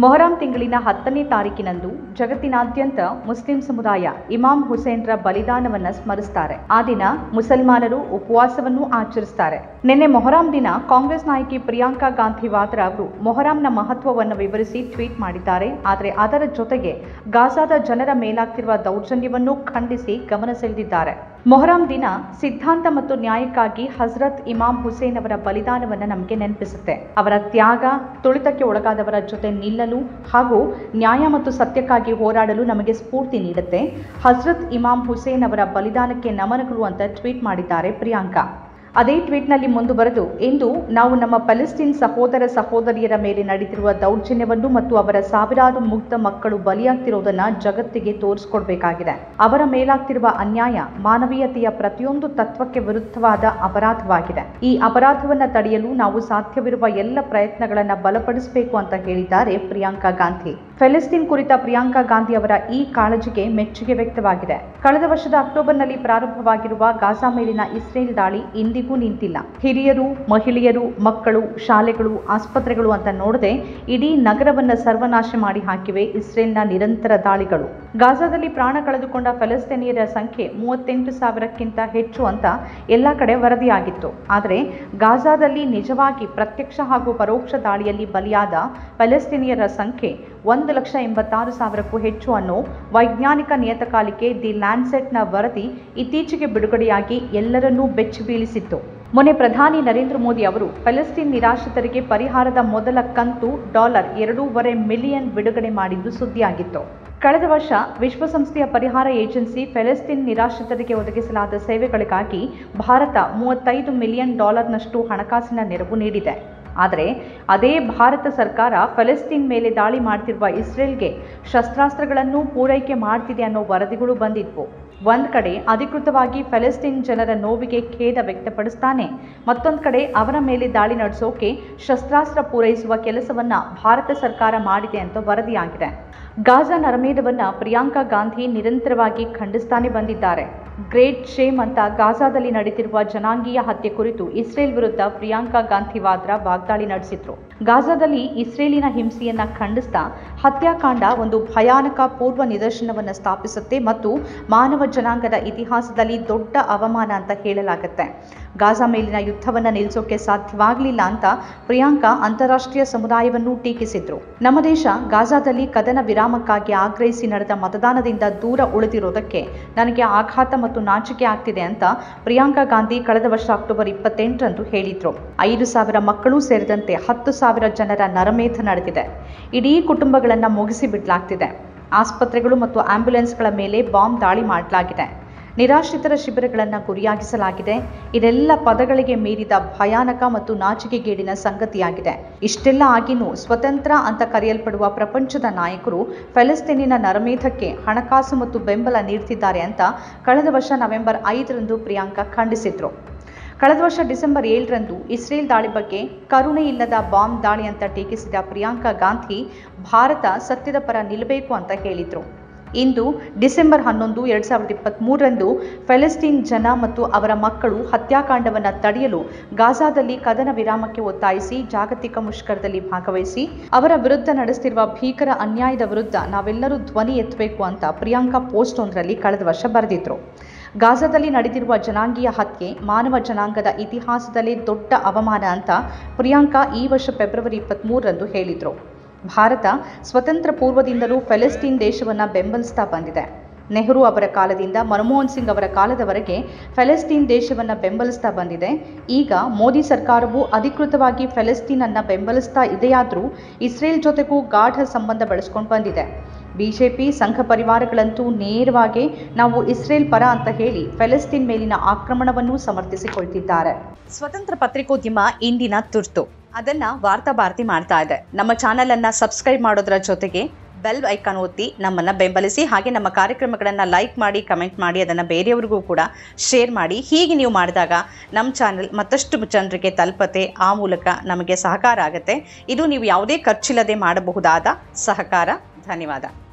ಮೊಹರಂ ತಿಂಗಳಿನ 10ನೇ ತಾರೀಕಿನಂದು ಜಗತ್ತಿನಾದ್ಯಂತ ಮುಸ್ಲಿಂ ಸಮುದಾಯ ಇಮಾಂ ಹುಸೇನ್ರ ಬಲಿದಾನವನ್ನು ಸ್ಮರಿಸುತ್ತಾರೆ. ಆ ದಿನ ಮುಸಲ್ಮಾನರು ಉಪವಾಸವನ್ನು ಆಚರಿಸುತ್ತಾರೆ. ನಿನ್ನೆ ಮೊಹರಂ ದಿನ ಕಾಂಗ್ರೆಸ್ ನಾಯಕಿ ಪ್ರಿಯಾಂಕಾ ಗಾಂಧಿ ವಾದ್ರಾ ಅವರು ಮೊಹರಂನ ಮಹತ್ವವನ್ನು ವಿವರಿಸಿ ಟ್ವೀಟ್ ಮಾಡಿದ್ದಾರೆ. ಆದರೆ ಅದರ ಜೊತೆಗೆ ಗಾಜಾದ ಜನರ ಮೇಲಾಗ್ತಿರುವ ದೌರ್ಜನ್ಯವನ್ನು ಖಂಡಿಸಿ ಗಮನ ಸೆಳೆದಿದ್ದಾರೆ. ಮೊಹರಂ ದಿನ ಸಿದ್ಧಾಂತ ಮತ್ತು ನ್ಯಾಯಕ್ಕಾಗಿ ಹಜರತ್ ಇಮಾಂ ಹುಸೇನ್ ಅವರ ಬಲಿದಾನವನ್ನು ನಮಗೆ ನೆನಪಿಸುತ್ತೆ. ಅವರ ತ್ಯಾಗ, ತುಳಿತಕ್ಕೆ ಒಳಗಾದವರ ಜೊತೆ ನಿಲ್ಲಲು ಹಾಗೂ ನ್ಯಾಯ ಮತ್ತು ಸತ್ಯಕ್ಕಾಗಿ ಹೋರಾಡಲು ನಮಗೆ ಸ್ಫೂರ್ತಿ ನೀಡುತ್ತೆ. ಹಜರತ್ ಇಮಾಂ ಹುಸೇನ್ ಅವರ ಬಲಿದಾನಕ್ಕೆ ನಮನಗಳು ಅಂತ ಟ್ವೀಟ್ ಮಾಡಿದ್ದಾರೆ ಪ್ರಿಯಾಂಕಾ. ಅದೇ ಟ್ವೀಟ್ನಲ್ಲಿ ಮುಂದುವರೆದು, ಇಂದು ನಾವು ನಮ್ಮ ಪ್ಯಾಲೆಸ್ಟೈನ್ ಸಹೋದರ ಸಹೋದರಿಯರ ಮೇಲೆ ನಡೆದಿರುವ ದೌರ್ಜನ್ಯವನ್ನು ಮತ್ತು ಅವರ ಸಾವಿರಾರು ಮುಗ್ಧ ಮಕ್ಕಳು ಬಲಿಯಾಗ್ತಿರೋದನ್ನ ಜಗತ್ತಿಗೆ ತೋರಿಸಿಕೊಡ್ಬೇಕಾಗಿದೆ. ಅವರ ಮೇಲಾಗ್ತಿರುವ ಅನ್ಯಾಯ ಮಾನವೀಯತೆಯ ಪ್ರತಿಯೊಂದು ತತ್ವಕ್ಕೆ ವಿರುದ್ಧವಾದ ಅಪರಾಧವಾಗಿದೆ. ಈ ಅಪರಾಧವನ್ನು ತಡೆಯಲು ನಾವು ಸಾಧ್ಯವಿರುವ ಎಲ್ಲ ಪ್ರಯತ್ನಗಳನ್ನು ಬಲಪಡಿಸಬೇಕು ಅಂತ ಹೇಳಿದ್ದಾರೆ ಪ್ರಿಯಾಂಕಾ ಗಾಂಧಿ. ಪ್ಯಾಲೆಸ್ಟೈನ್ ಕುರಿತ ಪ್ರಿಯಾಂಕಾ ಗಾಂಧಿ ಅವರ ಈ ಕಾಳಜಿಗೆ ಮೆಚ್ಚುಗೆ ವ್ಯಕ್ತವಾಗಿದೆ. ಕಳೆದ ವರ್ಷದ ಅಕ್ಟೋಬರ್ನಲ್ಲಿ ಪ್ರಾರಂಭವಾಗಿರುವ ಗಾಜಾ ಮೇಲಿನ ಇಸ್ರೇಲ್ ದಾಳಿ ಇಂದಿಗೂ ನಿಂತಿಲ್ಲ. ಹಿರಿಯರು, ಮಹಿಳೆಯರು, ಮಕ್ಕಳು, ಶಾಲೆಗಳು, ಆಸ್ಪತ್ರೆಗಳು ಅಂತ ನೋಡದೆ ಇಡೀ ನಗರವನ್ನು ಸರ್ವನಾಶ ಮಾಡಿ ಹಾಕಿವೆ ಇಸ್ರೇಲ್ನ ನಿರಂತರ ದಾಳಿಗಳು. ಗಾಜಾದಲ್ಲಿ ಪ್ರಾಣ ಕಳೆದುಕೊಂಡ ಫಲಸ್ತೀನಿಯರ ಸಂಖ್ಯೆ 38,000ಕ್ಕಿಂತ ಹೆಚ್ಚು ಅಂತ ಎಲ್ಲ ಕಡೆ ವರದಿಯಾಗಿತ್ತು. ಆದರೆ ಗಾಜಾದಲ್ಲಿ ನಿಜವಾಗಿ ಪ್ರತ್ಯಕ್ಷ ಹಾಗೂ ಪರೋಕ್ಷ ದಾಳಿಯಲ್ಲಿ ಬಲಿಯಾದ ಫಲಸ್ತೀನಿಯರ ಸಂಖ್ಯೆ 1,86,000ಕ್ಕೂ ಹೆಚ್ಚು ಅನ್ನೋ ವೈಜ್ಞಾನಿಕ ನಿಯತಕಾಲಿಕೆ ದಿ ಲ್ಯಾನ್ಸೆಟ್ನ ವರದಿ ಇತ್ತೀಚೆಗೆ ಬಿಡುಗಡೆಯಾಗಿ ಎಲ್ಲರನ್ನೂ ಬೆಚ್ಚಿ ಬೀಳಿಸಿತ್ತು. ಮೊನ್ನೆ ಪ್ರಧಾನಿ ನರೇಂದ್ರ ಮೋದಿ ಅವರು ಫಲಸ್ತೀನ್ ನಿರಾಶ್ರಿತರಿಗೆ ಪರಿಹಾರದ ಮೊದಲ ಕಂತು $2.5 ಮಿಲಿಯನ್ ಬಿಡುಗಡೆ ಮಾಡಿದ್ದು ಸುದ್ದಿಯಾಗಿತ್ತು. ಕಳೆದ ವರ್ಷ ವಿಶ್ವಸಂಸ್ಥೆಯ ಪರಿಹಾರ ಏಜೆನ್ಸಿ ಫಲಸ್ತೀನ್ ನಿರಾಶ್ರಿತರಿಗೆ ಒದಗಿಸಲಾದ ಸೇವೆಗಳಿಗಾಗಿ ಭಾರತ $35 ಮಿಲಿಯನ್ ಹಣಕಾಸಿನ ನೆರವು ನೀಡಿದೆ. ಆದರೆ ಅದೇ ಭಾರತ ಸರ್ಕಾರ ಫಲಸ್ತೀನ್ ಮೇಲೆ ದಾಳಿ ಮಾಡ್ತಿರುವ ಇಸ್ರೇಲ್ಗೆ ಶಸ್ತ್ರಾಸ್ತ್ರಗಳನ್ನು ಪೂರೈಕೆ ಮಾಡ್ತಿದೆ ಅನ್ನೋ ವರದಿಗಳು ಬಂದಿದ್ವು. ಒಂದ್ ಕಡೆ ಅಧಿಕೃತವಾಗಿ ಫಲಸ್ತೀನ್ ಜನರ ನೋವಿಗೆ ಖೇದ ವ್ಯಕ್ತಪಡಿಸ್ತಾನೆ, ಮತ್ತೊಂದು ಕಡೆ ಅವರ ಮೇಲೆ ದಾಳಿ ನಡೆಸೋಕೆ ಶಸ್ತ್ರಾಸ್ತ್ರ ಪೂರೈಸುವ ಕೆಲಸವನ್ನ ಭಾರತ ಸರ್ಕಾರ ಮಾಡಿದೆ ಅಂತ ವರದಿಯಾಗಿದೆ. ಗಾಜಾ ನರಮೇಧವನ್ನ ಪ್ರಿಯಾಂಕಾ ಗಾಂಧಿ ನಿರಂತರವಾಗಿ ಖಂಡಿಸ್ತಾನೆ ಬಂದಿದ್ದಾರೆ. ಗ್ರೇಟ್ ಶೇಮ್ ಅಂತ ಗಾಜಾದಲ್ಲಿ ನಡೆದಿರುವ ಜನಾಂಗೀಯ ಹತ್ಯೆ ಕುರಿತು ಇಸ್ರೇಲ್ ವಿರುದ್ಧ ಪ್ರಿಯಾಂಕಾ ಗಾಂಧಿ ವಾದ್ರಾ ವಾಗ್ದಾಳಿ ನಡೆಸಿದ್ರು. ಗಾಜಾದಲ್ಲಿ ಇಸ್ರೇಲಿನ ಹಿಂಸೆಯನ್ನ ಖಂಡಿಸ್ತಾ ಹತ್ಯಾಕಾಂಡ ಒಂದು ಭಯಾನಕ ಪೂರ್ವ ನಿದರ್ಶನವನ್ನು ಸ್ಥಾಪಿಸುತ್ತೆ ಮತ್ತು ಮಾನವ ಜನಾಂಗದ ಇತಿಹಾಸದಲ್ಲಿ ದೊಡ್ಡ ಅವಮಾನ ಅಂತ ಹೇಳಲಾಗುತ್ತೆ. ಗಾಜಾ ಮೇಲಿನ ಯುದ್ಧವನ್ನ ನಿಲ್ಲಿಸೋಕೆ ಸಾಧ್ಯವಾಗಲಿಲ್ಲ ಅಂತ ಪ್ರಿಯಾಂಕಾ ಅಂತಾರಾಷ್ಟ್ರೀಯ ಸಮುದಾಯವನ್ನು ಟೀಕಿಸಿದ್ರು. ನಮ್ಮ ದೇಶ ಗಾಜಾದಲ್ಲಿ ಕದನ ವಿರಾಮಕ್ಕಾಗಿ ಆಗ್ರಹಿಸಿ ನಡೆದ ಮತದಾನದಿಂದ ದೂರ ಉಳಿದಿರೋದಕ್ಕೆ ನನಗೆ ಆಘಾತ ಮತ್ತು ನಾಚಿಕೆ ಆಗ್ತಿದೆ ಅಂತ ಪ್ರಿಯಾಂಕಾ ಗಾಂಧಿ ಕಳೆದ ವರ್ಷ ಅಕ್ಟೋಬರ್ 28ರಂದು ಹೇಳಿದ್ರು. 5,000 ಮಕ್ಕಳು ಸೇರಿದಂತೆ 10,000 ಜನರ ನರಮೇಧ ನಡೆದಿದೆ. ಇಡೀ ಕುಟುಂಬಗಳನ್ನ ಮುಗಿಸಿ ಬಿಡಲಾಗ್ತಿದೆ. ಆಸ್ಪತ್ರೆಗಳು ಮತ್ತು ಆಂಬ್ಯುಲೆನ್ಸ್ಗಳ ಮೇಲೆ ಬಾಂಬ್ ದಾಳಿ ಮಾಡಲಾಗಿದೆ. ನಿರಾಶ್ರಿತರ ಶಿಬಿರಗಳನ್ನು ಗುರಿಯಾಗಿಸಲಾಗಿದೆ. ಇದೆಲ್ಲ ಪದಗಳಿಗೆ ಮೀರಿದ ಭಯಾನಕ ಮತ್ತು ನಾಚಿಕೆಗೇಡಿನ ಸಂಗತಿಯಾಗಿದೆ. ಇಷ್ಟೆಲ್ಲ ಆಗಿನೂ ಸ್ವತಂತ್ರ ಅಂತ ಕರೆಯಲ್ಪಡುವ ಪ್ರಪಂಚದ ನಾಯಕರು ಫಲಸ್ತೀನಿನ ನರಮೇಧಕ್ಕೆ ಹಣಕಾಸು ಮತ್ತು ಬೆಂಬಲ ನೀಡುತ್ತಿದ್ದಾರೆ ಅಂತ ಕಳೆದ ವರ್ಷ ನವೆಂಬರ್ 5ರಂದು ಪ್ರಿಯಾಂಕಾ ಖಂಡಿಸಿದ್ರು. ಕಳೆದ ವರ್ಷ ಡಿಸೆಂಬರ್ 7ರಂದು ಇಸ್ರೇಲ್ ದಾಳಿ ಬಗ್ಗೆ ಕರುಣೆ ಇಲ್ಲದ ಬಾಂಬ್ ದಾಳಿ ಅಂತ ಟೀಕಿಸಿದ ಪ್ರಿಯಾಂಕಾ ಗಾಂಧಿ ಭಾರತ ಸತ್ಯದ ಪರ ನಿಲ್ಲಬೇಕು ಅಂತ ಹೇಳಿದ್ರು. ಇಂದು ಡಿಸೆಂಬರ್ 11, 2023ರಂದು ಫಲಸ್ತೀನ್ ಜನ ಮತ್ತು ಅವರ ಮಕ್ಕಳು ಹತ್ಯಾಕಾಂಡವನ್ನು ತಡೆಯಲು ಗಾಜಾದಲ್ಲಿ ಕದನ ವಿರಾಮಕ್ಕೆ ಒತ್ತಾಯಿಸಿ ಜಾಗತಿಕ ಮುಷ್ಕರದಲ್ಲಿ ಭಾಗವಹಿಸಿ ಅವರ ವಿರುದ್ಧ ನಡೆಸುತ್ತಿರುವ ಭೀಕರ ಅನ್ಯಾಯದ ವಿರುದ್ಧ ನಾವೆಲ್ಲರೂ ಧ್ವನಿ ಎತ್ತಬೇಕು ಅಂತ ಪ್ರಿಯಾಂಕಾ ಪೋಸ್ಟ್ ಒಂದರಲ್ಲಿ ಕಳೆದ ವರ್ಷ ಬರೆದಿದ್ರು. ಗಾಜಾದಲ್ಲಿ ನಡೆದಿರುವ ಜನಾಂಗೀಯ ಹತ್ಯೆ ಮಾನವ ಜನಾಂಗದ ಇತಿಹಾಸದಲ್ಲೇ ದೊಡ್ಡ ಅವಮಾನ ಅಂತ ಪ್ರಿಯಾಂಕಾ ಈ ವರ್ಷ ಫೆಬ್ರವರಿ 23ರಂದು ಹೇಳಿದ್ರು. ಭಾರತ ಸ್ವತಂತ್ರ ಪೂರ್ವದಿಂದಲೂ ಫಲಸ್ತೀನ್ ದೇಶವನ್ನು ಬೆಂಬಲಿಸ್ತಾ ಬಂದಿದೆ. ನೆಹರು ಅವರ ಕಾಲದಿಂದ ಮನಮೋಹನ್ ಸಿಂಗ್ ಅವರ ಕಾಲದವರೆಗೆ ಫಲಸ್ತೀನ್ ದೇಶವನ್ನು ಬೆಂಬಲಿಸ್ತಾ ಬಂದಿದೆ. ಈಗ ಮೋದಿ ಸರ್ಕಾರವು ಅಧಿಕೃತವಾಗಿ ಫಲಸ್ತೀನ್ ಅನ್ನ ಬೆಂಬಲಿಸ್ತಾ ಇದೆಯಾದರೂ ಇಸ್ರೇಲ್ ಜೊತೆಗೂ ಗಾಢ ಸಂಬಂಧ ಬೆಳೆಸ್ಕೊಂಡು ಬಂದಿದೆ. ಬಿಜೆಪಿ ಸಂಘ ಪರಿವಾರಗಳಂತೂ ನೇರವಾಗಿ ನಾವು ಇಸ್ರೇಲ್ ಪರ ಅಂತ ಹೇಳಿ ಫಲಸ್ತೀನ್ ಮೇಲಿನ ಆಕ್ರಮಣವನ್ನು ಸಮರ್ಥಿಸಿಕೊಳ್ತಿದ್ದಾರೆ. ಸ್ವತಂತ್ರ ಪತ್ರಿಕೋದ್ಯಮ ಇಂದಿನ ತುರ್ತು ಅದನ್ನ ವಾರ್ತಾ ಭಾರತಿ ಮಾಡ್ತಾ ಇದೆ. ನಮ್ಮ ಚಾನೆಲ್ ಅನ್ನ ಸಬ್ಸ್ಕ್ರೈಬ್ ಮಾಡೋದ್ರ ಜೊತೆಗೆ ಬೆಲ್ ಐಕಾನ್ ಒತ್ತಿ ನಮ್ಮನ್ನ ಬೆಂಬಲಿಸಿ. ಹಾಗೆ ನಮ್ಮ ಕಾರ್ಯಕ್ರಮಗಳನ್ನು ಲೈಕ್ ಮಾಡಿ, ಕಮೆಂಟ್ ಮಾಡಿ, ಅದನ್ನು ಬೇರೆಯವರಿಗೂ ಕೂಡ ಶೇರ್ ಮಾಡಿ. ಹೀಗೆ ನೀವು ಮಾಡಿದಾಗ ನಮ್ಮ ಚಾನೆಲ್ ಮತ್ತಷ್ಟು ಜನರಿಗೆ ತಲುಪತ್ತೆ. ಆ ಮೂಲಕ ನಮಗೆ ಸಹಕಾರ ಆಗುತ್ತೆ. ಇದು ನೀವು ಯಾವುದೇ ಖರ್ಚಿಲ್ಲದೆ ಮಾಡಬಹುದಾದ ಸಹಕಾರ. ಧನ್ಯವಾದ.